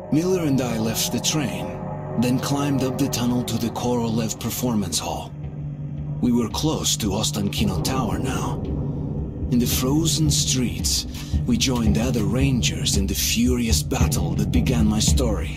Miller and I left the train, then climbed up the tunnel to the Korolev Performance Hall. We were close to Ostankino Tower now. In the frozen streets, we joined the other Rangers in the furious battle that began my story.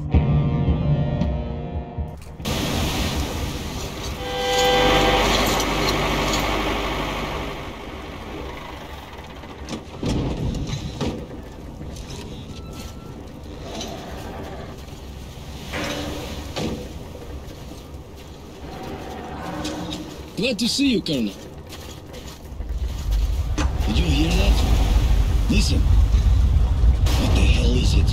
Glad to see you, Colonel. Did you hear that? Listen. What the hell is it?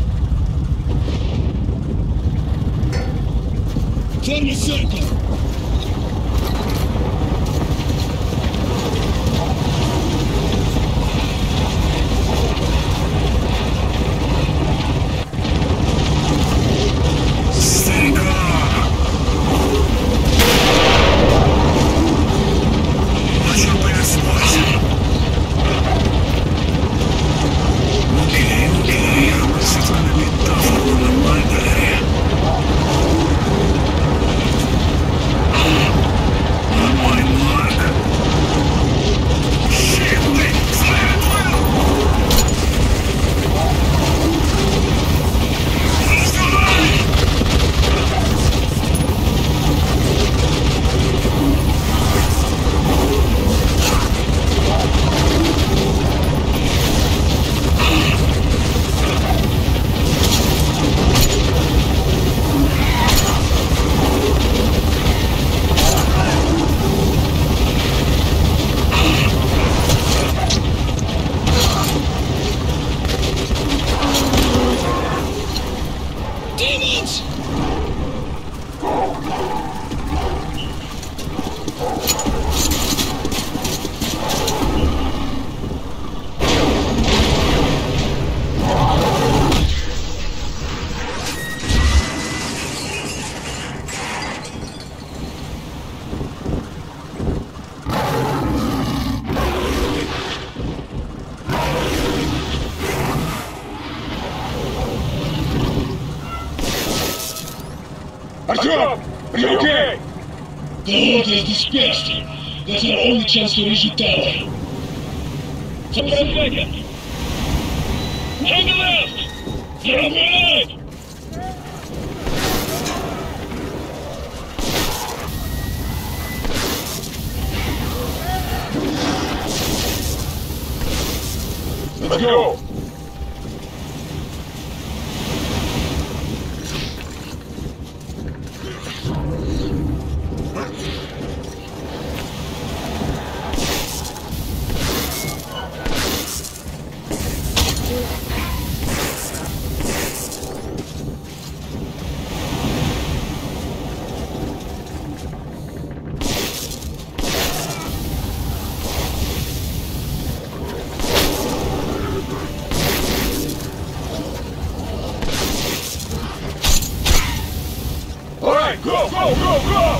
Form a circle! Artyom! Are you okay? The order is dispersed. That's our only chance to reach the tower. Some second! Hang left! From right! Let's go! Go, go, go, go!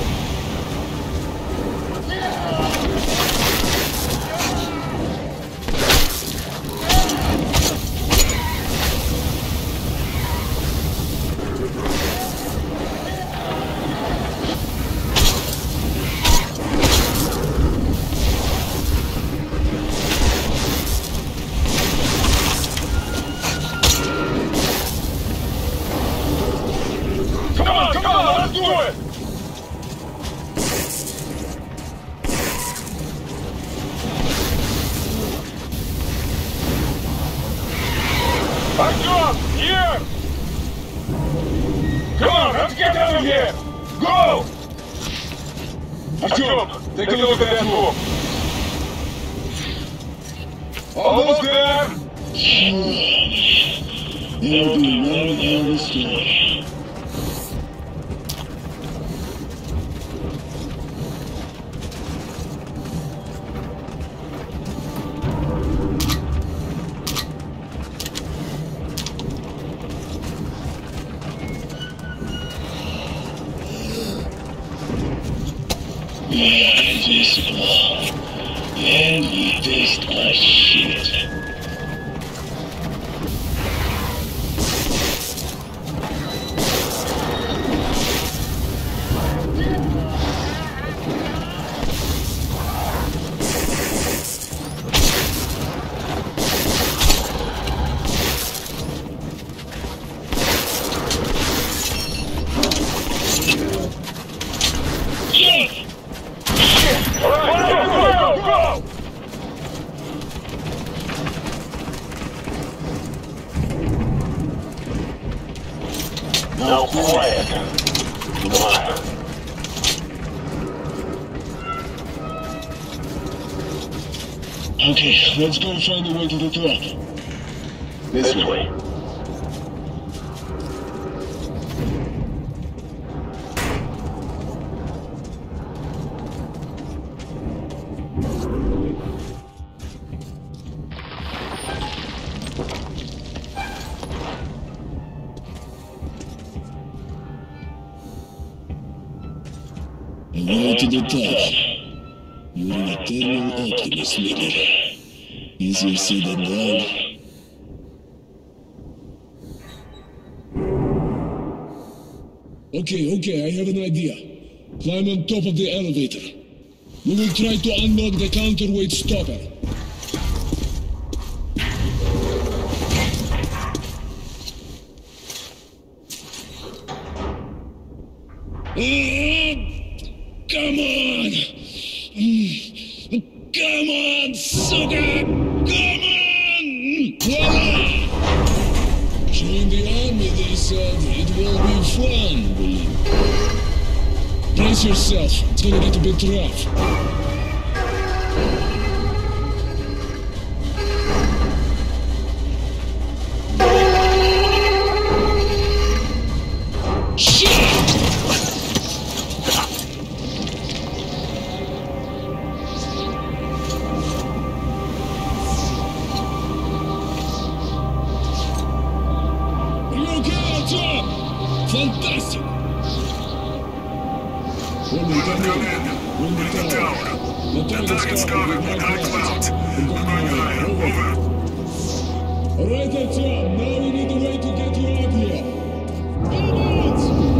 Come on, let's do it! Artyom, here! Come on, let's get out of here! Go! Artyom, take a look at that move. Almost there! There'll be one hell of a story. This one, and we taste like shit. Now quiet. Come on. Okay, let's go find a way to the top. This way. A way to the top. You're an eternal optimist, leader. Easier said than done. Okay, I have an idea. Climb on top of the elevator. We will try to unlock the counterweight stopper. Come on! Come on, sugar! Come on! Voila! Join the army, they said. It will be fun, believe me. Brace yourself. It's gonna get a bit rough. Fantastic! When we come in the tower. The target's covered with high clouds. We're going high. Over. Alright, Artyom. Now we need a way to get you out here. Come on!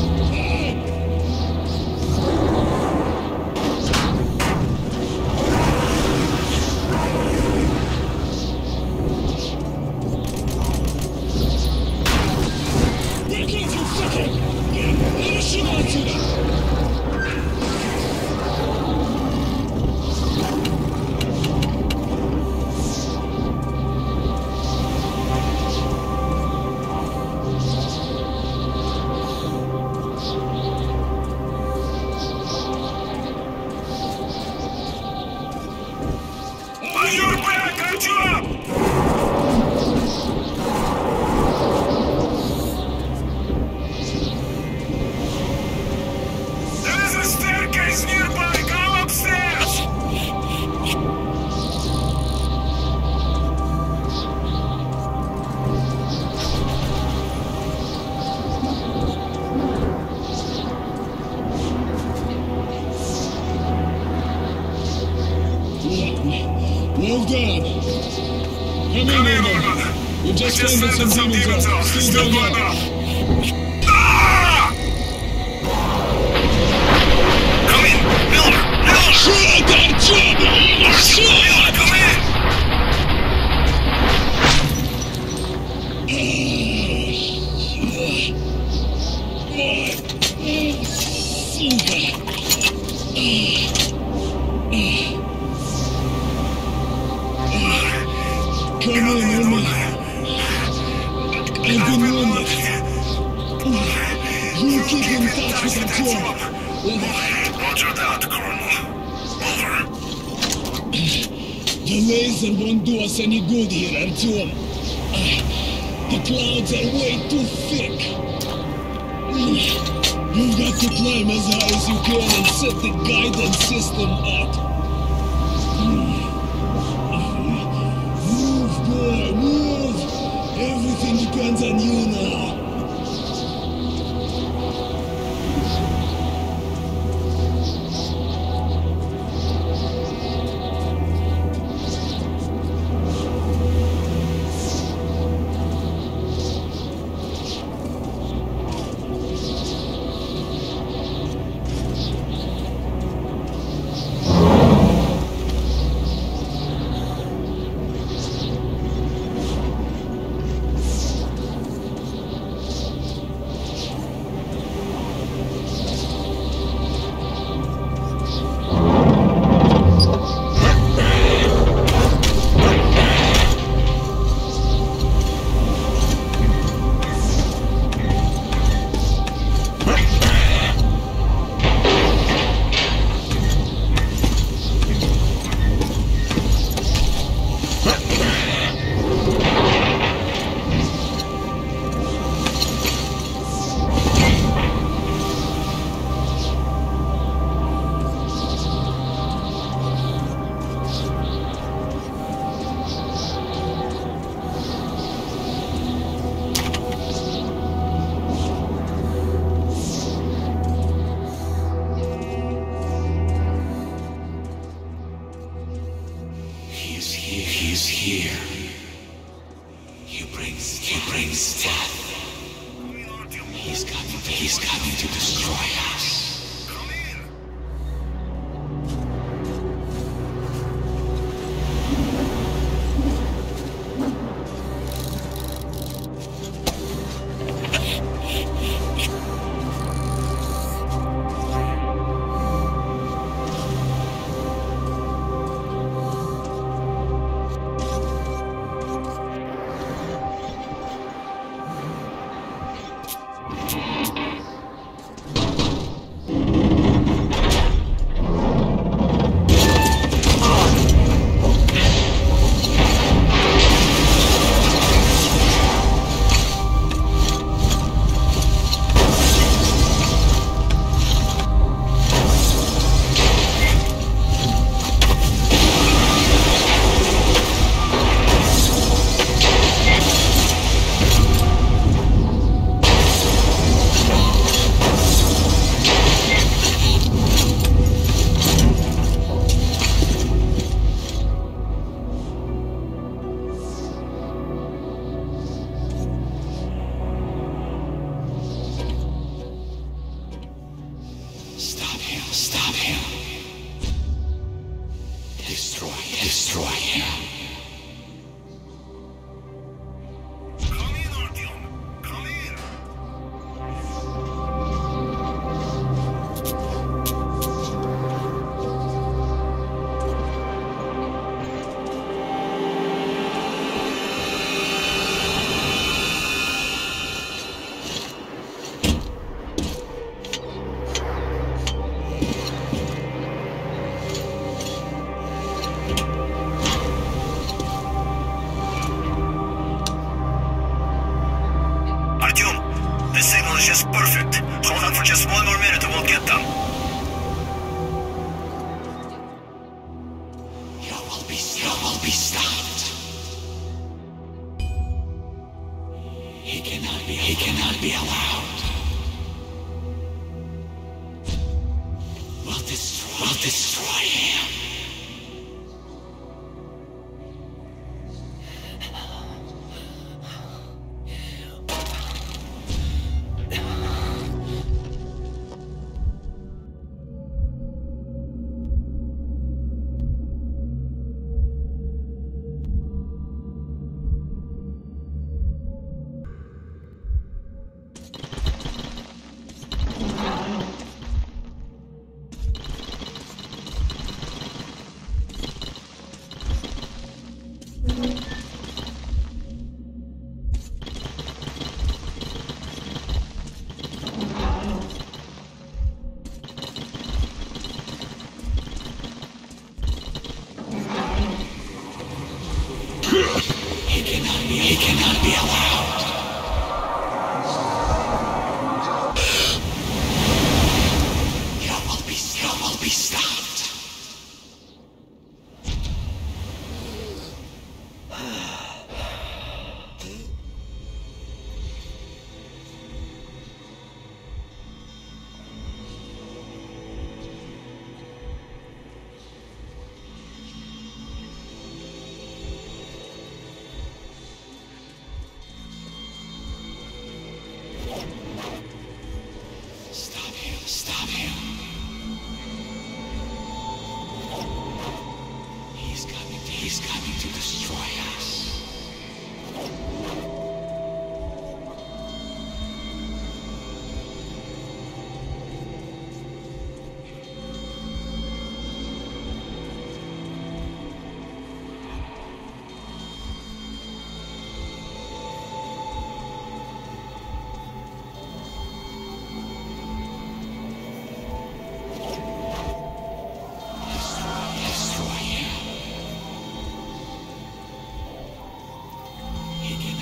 Well done. Come in, Norman. We just landed some demons off. Still going up. Come in! Miller! Shoot that job! Shoot! Miller, come in! Come in, Norman. I've been wounded. You keep in touch with Artyom. Roger that, Colonel. Over. The laser won't do us any good here, Artyom. The clouds are way too thick. You've got to climb as high as you can and set the guidance system up. Move, boy, move! Everything depends on you now. He's here. He brings death. He's coming to destroy us. Stop him. Destroy him. Come in, Artyom. Come in. Artyom, this signal is just perfect. Hold on for just one more minute and we'll get them. You will be stopped. He cannot be allowed. We'll destroy him. He cannot be allowed. You will be stopped. Stop him. He's coming to destroy us. He can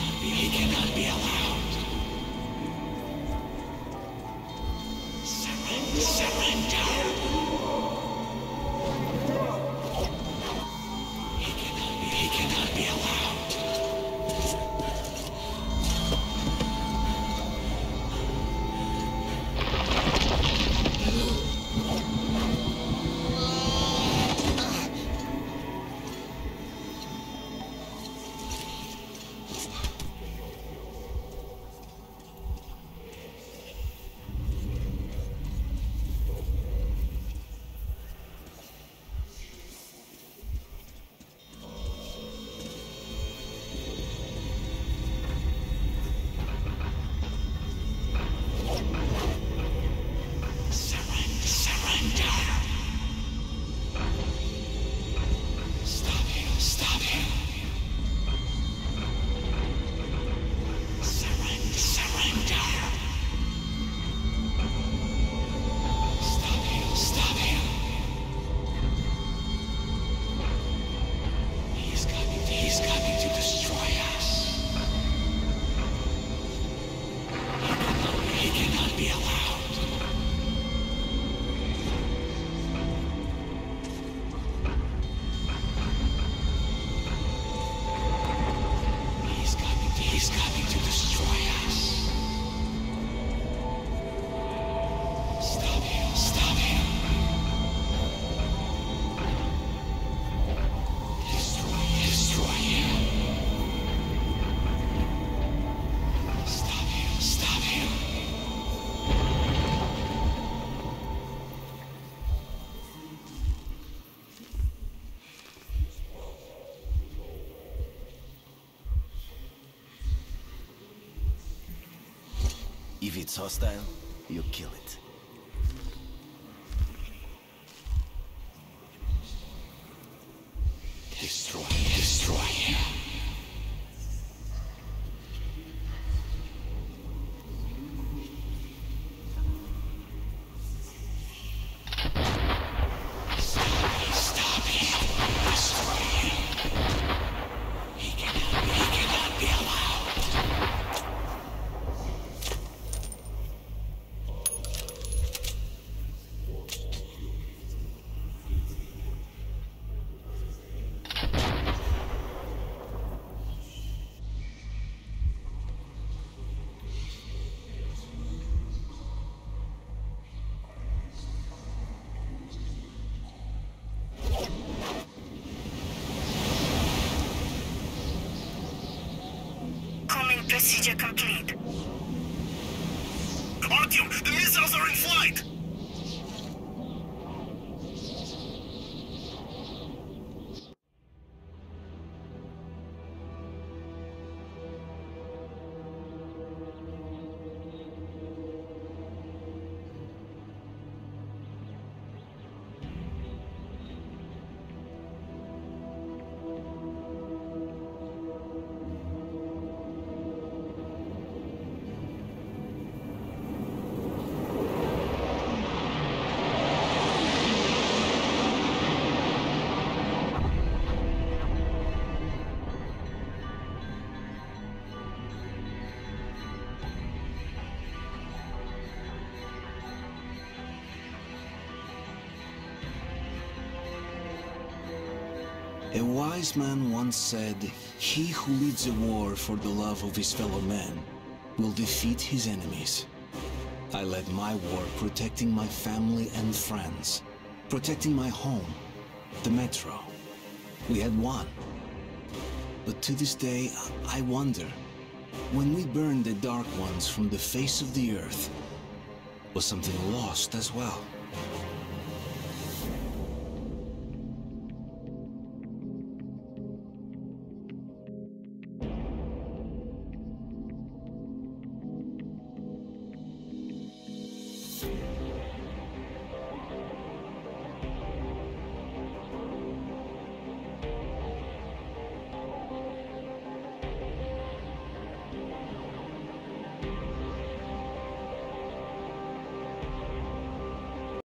If it's hostile, you kill it. Destroy, destroy. Procedure complete. Artyom, the missiles are in flight! A wise man once said, "He who leads a war for the love of his fellow men will defeat his enemies." I led my war protecting my family and friends, protecting my home, the metro. We had won. But to this day, I wonder, when we burned the Dark Ones from the face of the earth, was something lost as well?